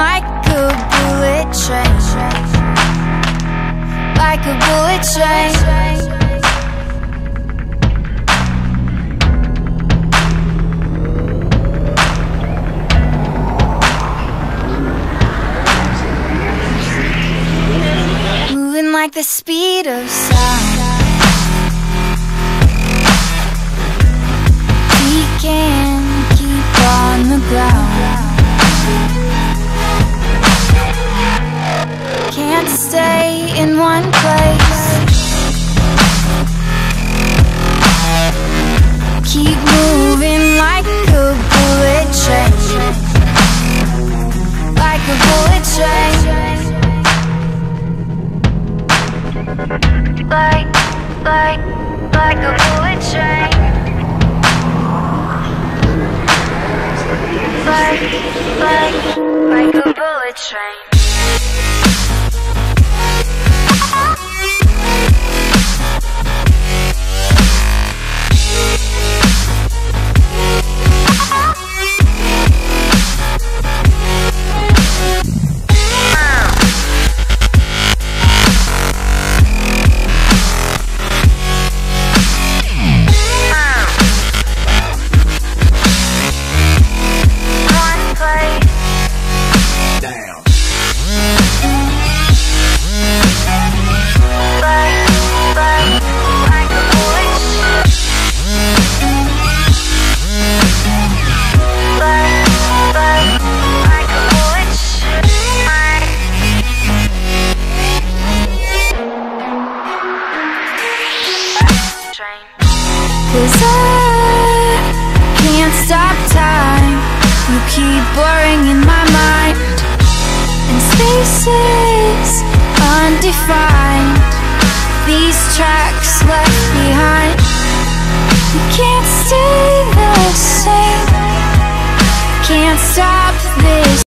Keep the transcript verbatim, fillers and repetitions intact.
like a bullet train, like a bullet train. Moving like the speed of sound. We can keep on the ground. Can't stay in one place. Keep moving like a bullet train, like a bullet train. Like, like, like a bullet train. Like, like, like a bullet train. Cause I can't stop time. You keep blurring in my mind, and spaces undefined, these tracks left behind. You can't